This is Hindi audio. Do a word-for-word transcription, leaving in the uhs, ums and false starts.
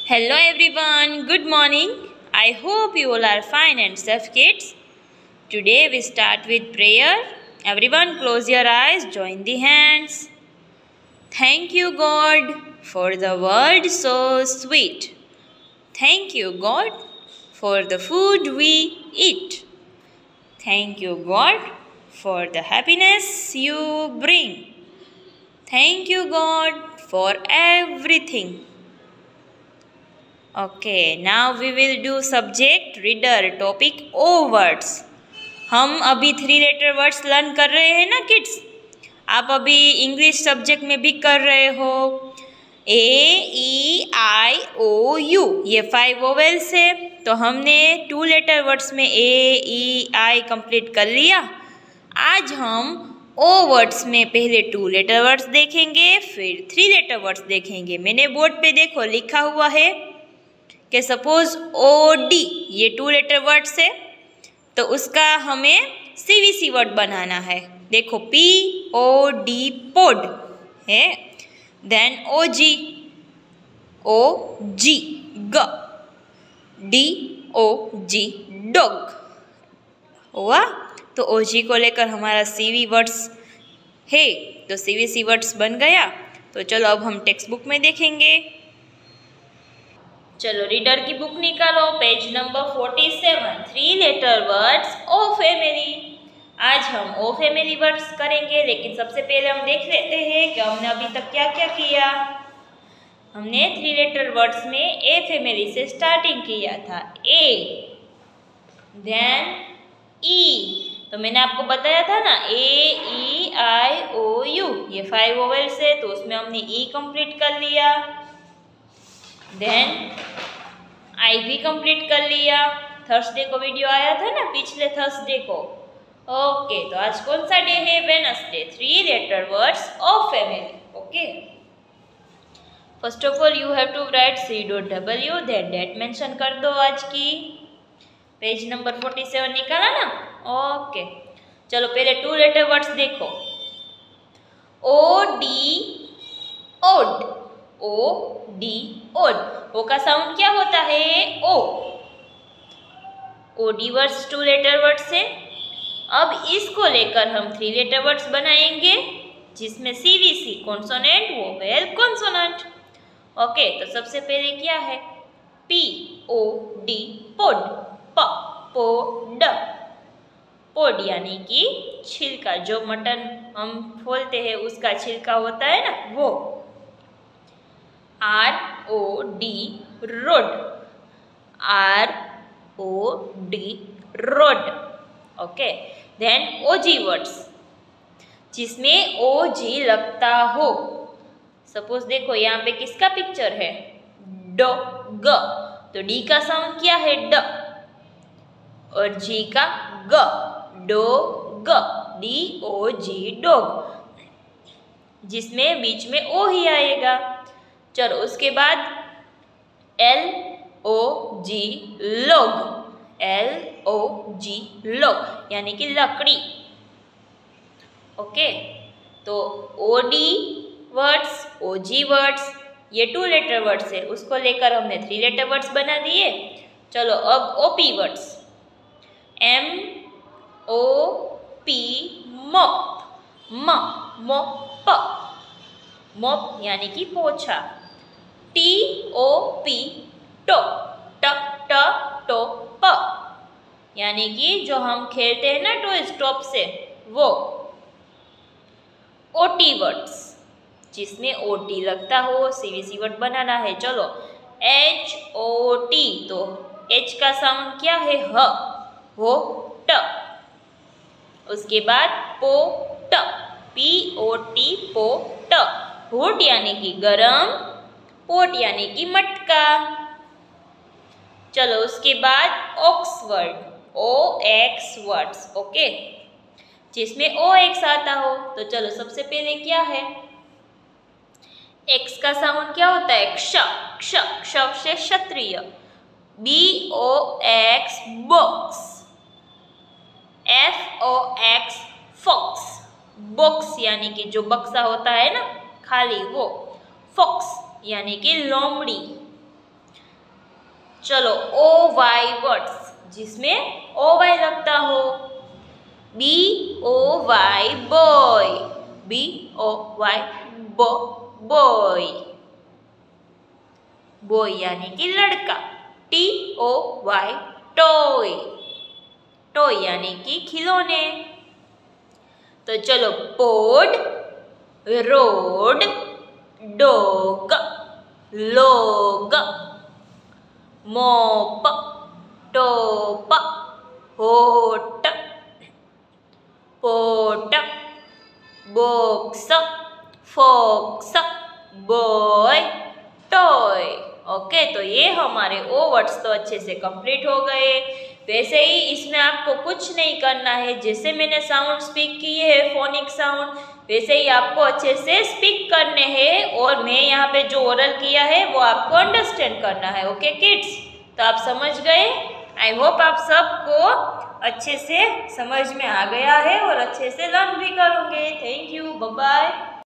Hello everyone, good morning. I hope you all are fine and safe, kids. Today we start with prayer. Everyone close your eyes, join the hands. Thank you God for the world so sweet. Thank you God for the food we eat. Thank you God for the happiness you bring. Thank you God for everything. Okay, now we will do subject reader topic O words. हम अभी थ्री लेटर वर्ड्स लर्न कर रहे हैं ना किड्स। आप अभी इंग्लिश सब्जेक्ट में भी कर रहे हो। A E I O U ये फाइव वोवेल्स है, तो हमने टू लेटर वर्ड्स में ए ई आई कंप्लीट कर लिया। आज हम ओ वर्ड्स में पहले टू लेटर वर्ड्स देखेंगे, फिर थ्री लेटर वर्ड्स देखेंगे। मैंने बोर्ड पे देखो लिखा हुआ है कि सपोज ओ डी ये टू लेटर वर्ड्स है, तो उसका हमें सी वी सी वर्ड बनाना है। देखो पी ओ डी पोड है, देन ओ जी ओ जी ग डी ओ जी डॉग हुआ। तो ओ जी को लेकर हमारा सी वी वर्ड्स है, तो सी वी सी वर्ड्स बन गया। तो चलो अब हम टेक्स्ट बुक में देखेंगे। चलो रीडर की बुक निकालो, page number forty seven, three letter words O family. आज हम ओ फैमिली वर्ड्स करेंगे, लेकिन सबसे पहले हम देख लेते हैं कि हमने अभी तक क्या क्या किया। हमने थ्री लेटर वर्ड्स में ए फैमिली से स्टार्टिंग किया था, ए देन ई। तो मैंने आपको बताया था ना A E I O U ये फाइव वोवेल्स है, तो उसमें हमने ई कंप्लीट कर लिया। देन आई भी कंप्लीट कर लिया। थर्सडे को वीडियो आया था ना, पिछले थर्सडे को। ओके, तो आज कौन सा डे है? Wednesday. Three letter words of family. Okay, first of all you have to write C dot W, then date mention कर दो आज की। पेज नंबर फोर्टी सेवन निकाला ना? ओके, चलो पहले टू लेटर वर्ड्स देखो। O D od, O D od. O का साउंड क्या होता है? O. O D words two letter words है। अब इसको लेकर हम थ्री लेटर वर्ड्स बनाएंगे, जिसमें C V C consonant vowel consonant. Okay, तो सबसे पहले क्या है? पी ओ डी पोड, प पो ड पोड यानी कि छिलका, जो मटन हम खोलते हैं उसका छिलका होता है ना, वो। R O D road, R O D road. Okay, then O G words, जिसमें ओ जी लगता हो। सपोज देखो यहाँ पे किसका पिक्चर है? डो ग, तो डी का साउंड क्या है? ड, और जी का ग, डो ग, डी ओ जी डॉग, जिसमें बीच में ओ ही आएगा। चलो उसके बाद एल ओ जी लोग, एल ओ जी लोग यानी कि लकड़ी। ओके, तो O D words, O G words ये टू लेटर वर्ड्स है, उसको लेकर हमने थ्री लेटर वर्ड्स बना दिए। चलो अब O P words, M O P mop, म मोप, मोप यानी कि पोछा। टी ओ पी टो, ट ट टो प यानी कि जो हम खेलते हैं ना टॉय स्टॉप से, वो। ओ टी वर्ड्स, जिसमें ओ टी लगता हो, सी वी सी वर्ड बनाना है। चलो एच ओ टी, तो एच का साउंड क्या है? ह, हो ट। उसके बाद पो ट, पी ओ टी पो ट, हुड यानी कि गरम, पोट यानी कि मटका। चलो उसके बाद ox word, O X words. Okay, जिसमें ओ एक्स आता हो। तो चलो सबसे पहले क्या है? एक्स का साउंड क्या होता है? क्ष, क्ष, क्ष से क्षत्रिय। B O X box, F O X fox, box यानी कि जो बक्सा होता है ना खाली, वो। फॉक्स यानी कि लोमड़ी। चलो ओ वाई वर्ड्स जिसमें ओ वाई लगता हो। B O Y boy, B O Y bo boy, boy यानी कि लड़का। T O Y toy, toy यानी कि खिलौने। तो चलो पोड, रोड, डॉग, लोग, mop, top, hot, pot, box, fox, boy, toy. Okay, तो ये हमारे ओ वर्ड्स तो अच्छे से कंप्लीट हो गए। वैसे ही इसमें आपको कुछ नहीं करना है, जैसे मैंने साउंड स्पीक किए हैं फोनिक साउंड, वैसे ही आपको अच्छे से स्पीक करने हैं। और मैं यहाँ पे जो ओरल किया है वो आपको अंडरस्टैंड करना है। ओके किड्स, तो आप समझ गए। आई होप आप सबको अच्छे से समझ में आ गया है और अच्छे से लर्न भी करोगे। Thank you, bye bye.